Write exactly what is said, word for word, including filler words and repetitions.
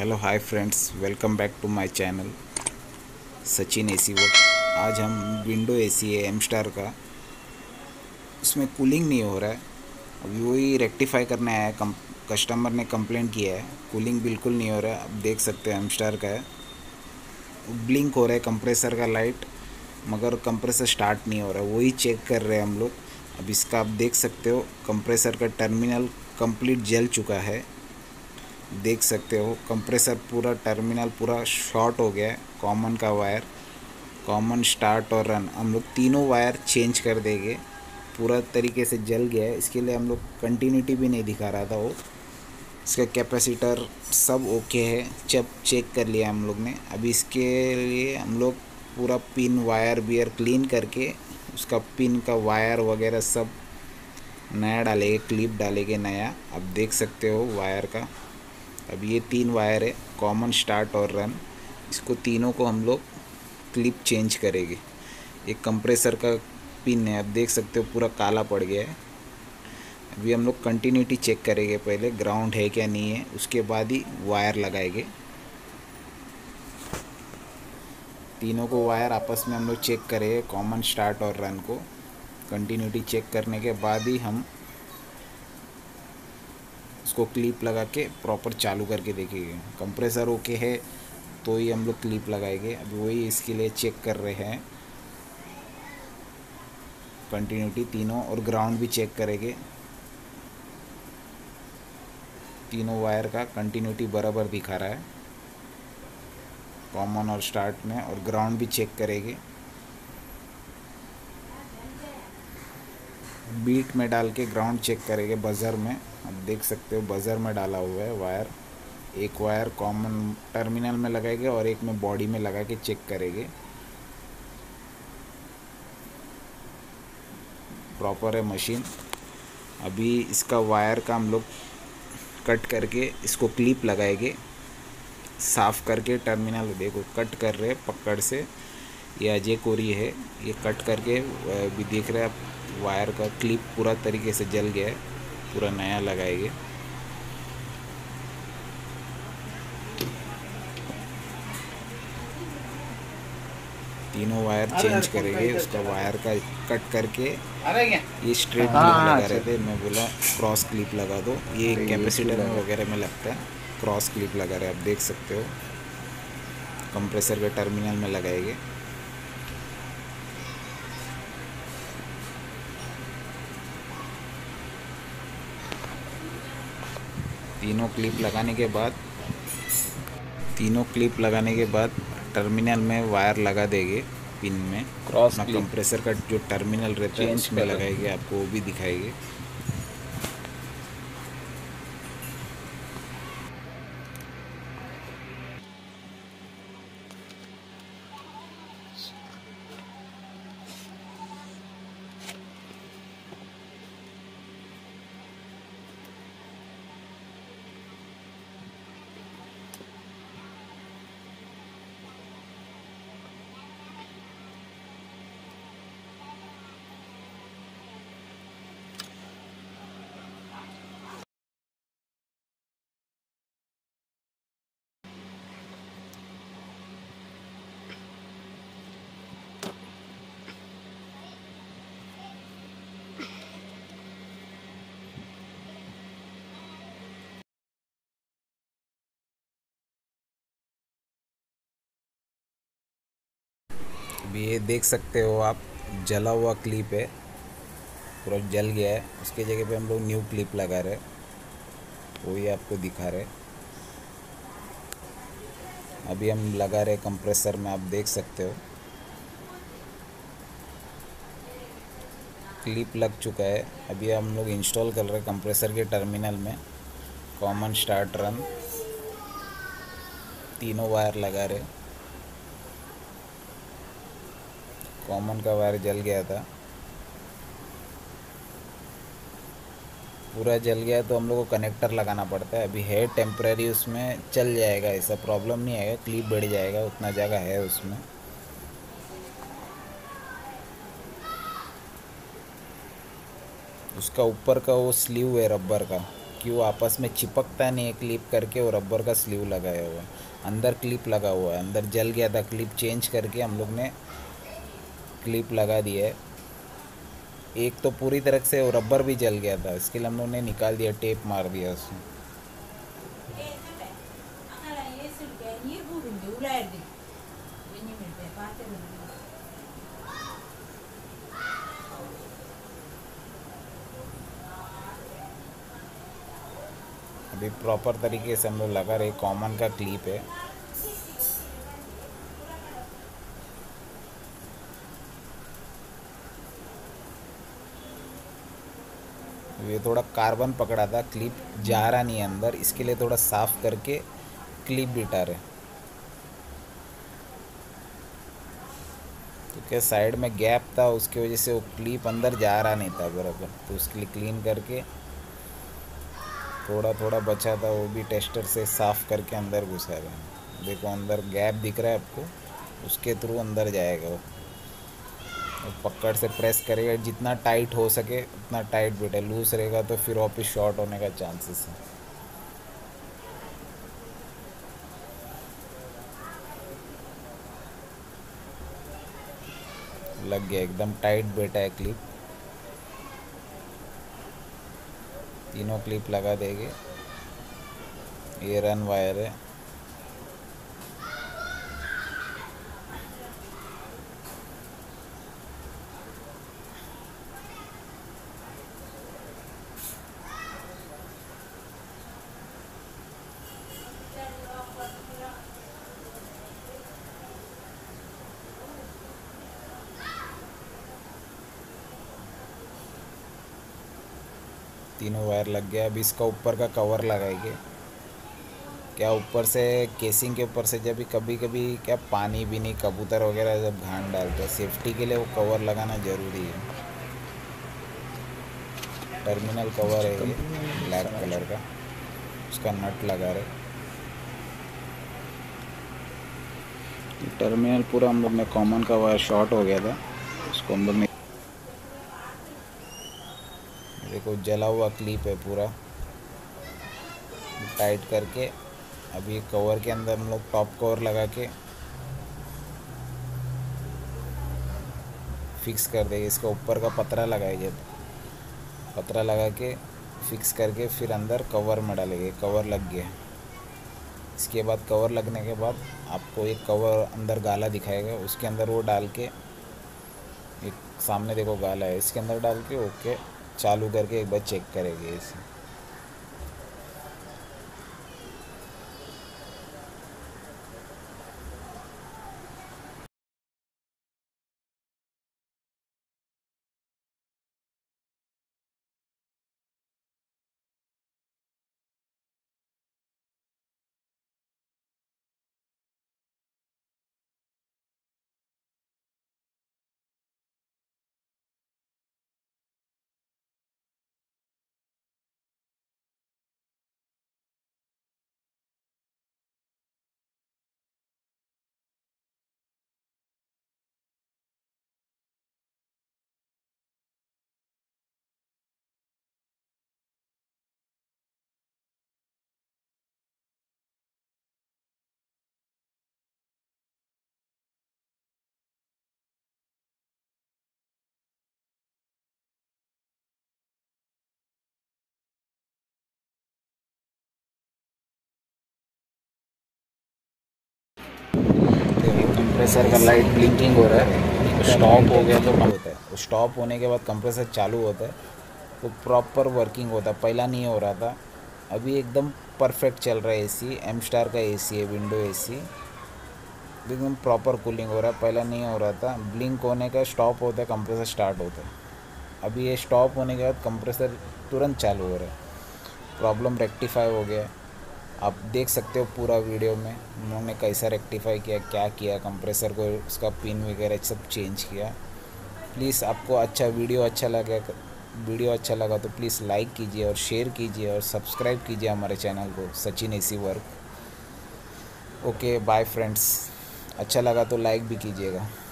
Hello hi friends, welcome back to my channel Sachin AC work. आज हम window AC है M star का, उसमें कूलिंग नहीं हो रहा है। अभी वही रेक्टिफाई करने आया है। कम कस्टमर ने कंप्लेंट किया है, कूलिंग बिल्कुल नहीं हो रहा है। अब देख सकते हैं एम स्टार का है, ब्लिंक हो रहा है कंप्रेसर का लाइट, मगर कंप्रेसर स्टार्ट नहीं हो रहा है। वही चेक कर रहे हैं हम लोग। अब इसका आप देख सकते हो, कंप्रेसर का टर्मिनल कंप्लीट जल चुका है। देख सकते हो कंप्रेसर पूरा टर्मिनल पूरा शॉर्ट हो गया है। कॉमन का वायर, कॉमन स्टार्ट और रन, हम लोग तीनों वायर चेंज कर देंगे। पूरा तरीके से जल गया है, इसके लिए हम लोग कंटिन्यूटी भी नहीं दिखा रहा था वो। इसका कैपेसिटर सब ओके है, जब चेक कर लिया हम लोग ने। अभी इसके लिए हम लोग पूरा पिन वायर बियर क्लीन करके उसका पिन का वायर वगैरह सब नया डालेंगे, क्लिप डालेंगे नया। अब देख सकते हो वायर का। अब ये तीन वायर है, कॉमन स्टार्ट और रन, इसको तीनों को हम लोग क्लिप चेंज करेंगे। एक कंप्रेसर का पिन है, अब देख सकते हो पूरा काला पड़ गया है। अभी हम लोग कंटिन्यूटी चेक करेंगे, पहले ग्राउंड है क्या नहीं है, उसके बाद ही वायर लगाएंगे। तीनों को वायर आपस में हम लोग चेक करेंगे, कॉमन स्टार्ट और रन को। कंटिन्यूटी चेक करने के बाद ही हम उसको क्लिप लगा के प्रॉपर चालू करके देखेंगे। कंप्रेसर ओके है तो ही हम लोग क्लिप लगाएंगे। अभी वही इसके लिए चेक कर रहे हैं कंटिन्यूटी तीनों, और ग्राउंड भी चेक करेंगे। तीनों वायर का कंटिन्यूटी बराबर दिखा रहा है कॉमन और स्टार्ट में, और ग्राउंड भी चेक करेंगे। बीट में डाल के ग्राउंड चेक करेंगे बजर में। अब देख सकते हो बजर में डाला हुआ है वायर। एक वायर कॉमन टर्मिनल में लगाएंगे और एक में बॉडी में लगा के चेक करेंगे प्रॉपर है मशीन। अभी इसका वायर का हम लोग कट करके इसको क्लिप लगाएंगे, साफ़ करके। टर्मिनल देखो कट कर रहे पकड़ से, ये अजय कोरी है, ये कट करके भी देख रहे हैं आप। वायर का क्लिप पूरा तरीके से जल गया है, पूरा नया लगाएंगे। तीनों वायर चेंज करेंगे, उसका वायर का कट करके। ये स्ट्रेट क्लिप लगा रहे थे, मैं बोला क्रॉस क्लिप लगा दो, ये कैपेसिटर वगैरह में लगता है। क्रॉस क्लिप लगा रहे, आप देख सकते हो कंप्रेसर के टर्मिनल में लगाएंगे। तीनों क्लिप लगाने के बाद तीनों क्लिप लगाने के बाद टर्मिनल में वायर लगा देंगे पिन में। क्रॉस अपना कंप्रेसर का जो टर्मिनल रहता है उसमें लगाएंगे, आपको वो भी दिखाएंगे। अभी ये देख सकते हो आप, जला हुआ क्लिप है, पूरा जल गया है। उसके जगह पे हम लोग न्यू क्लिप लगा रहे हैं, वो ही आपको दिखा रहे। अभी हम लगा रहे कंप्रेसर में, आप देख सकते हो क्लिप लग चुका है। अभी हम लोग इंस्टॉल कर रहे कंप्रेसर के टर्मिनल में। कॉमन स्टार्ट रन तीनों वायर लगा रहे। कॉमन का वायर जल गया था, पूरा जल गया तो हम लोग को कनेक्टर लगाना पड़ता है। अभी है टेम्परेरी, उसमें चल जाएगा, ऐसा प्रॉब्लम नहीं आएगा, क्लिप बढ़ जाएगा, उतना जगह है उसमें। उसका ऊपर का वो स्लीव है रबर का, क्यों आपस में चिपकता नहीं है क्लिप करके, और रबर का स्लीव लगाया हुआ है, अंदर क्लिप लगा हुआ है, अंदर जल गया था, क्लिप चेंज करके हम लोग ने क्लिप लगा दिया है। एक तो पूरी तरह से रबर भी जल गया था, इसके लिए हम लोग ने निकाल दिया, टेप मार दिया उसमें। अभी प्रॉपर तरीके से हम लोग लगा रहे, कॉमन का क्लिप है। ये थोड़ा कार्बन पकड़ा था, क्लिप जा रहा नहीं अंदर, इसके लिए थोड़ा साफ करके क्लिप बिठा रहे। तो क्या साइड में गैप था, उसकी वजह से वो क्लिप अंदर जा रहा नहीं था बराबर, तो उसके लिए क्लीन करके थोड़ा थोड़ा बचा था वो भी टेस्टर से साफ करके अंदर घुसा रहे हैं। देखो अंदर गैप दिख रहा है आपको, उसके थ्रू अंदर जाएगा वो। पकड़ से प्रेस करेगा, जितना टाइट हो सके उतना टाइट बैठे, लूज रहेगा तो फिर वापस शॉर्ट होने का चांसेस है। लग गया, एकदम टाइट बैठा है क्लिप। तीनों क्लिप लगा देंगे। ये रन वायर है। तीनों वायर लग गया। अभी इसका ऊपर का कवर लगाएंगे। क्या ऊपर से केसिंग के ऊपर से जब भी कभी कभी क्या पानी भी नहीं, कबूतर वगैरह जब घान डालते हैं, सेफ्टी के लिए वो कवर लगाना ज़रूरी है। टर्मिनल कवर है ये ब्लैक कलर का, उसका नट लगा रहे। टर्मिनल पूरा हम लोग ने कॉमन का वायर शॉर्ट हो गया था, उसको हम लोग ने, देखो जला हुआ क्लिप है पूरा, टाइट करके अभी कवर के अंदर हम लोग टॉप कवर लगा के फिक्स कर देंगे। इसका ऊपर का पतरा लगाएंगे, पतरा लगा के फिक्स करके फिर अंदर कवर में डालेंगे। कवर लग गया। इसके बाद कवर लगने के बाद आपको एक कवर अंदर गाला दिखाएगा, उसके अंदर वो डाल के, एक सामने देखो गाला है, इसके अंदर डाल के ओके चालू करके एक बार चेक करेंगे इसे। कंप्रेसर का लाइट ब्लिंकिंग हो रहा है, स्टॉप हो गया तो होता है, स्टॉप होने के बाद कंप्रेसर चालू होता है तो प्रॉपर वर्किंग होता है। पहला नहीं हो रहा था, अभी एकदम परफेक्ट चल रहा है। एसी एम स्टार का एसी है, विंडो एसी, एकदम प्रॉपर कूलिंग हो रहा है। पहला नहीं हो रहा था, ब्लिंक होने का स्टॉप होता है, कंप्रेसर स्टार्ट होता है। अभी ये स्टॉप होने के बाद कंप्रेसर तुरंत चालू हो रहा है, प्रॉब्लम रेक्टिफाई हो गया। आप देख सकते हो पूरा वीडियो में उन्होंने कैसा रेक्टिफाई किया, क्या किया, कंप्रेसर को उसका पिन वगैरह सब चेंज किया। प्लीज़ आपको अच्छा वीडियो अच्छा लगा वीडियो अच्छा लगा तो प्लीज़ लाइक कीजिए और शेयर कीजिए और सब्सक्राइब कीजिए हमारे चैनल को, Sachin AC work. Okay bye friends, अच्छा लगा तो लाइक भी कीजिएगा।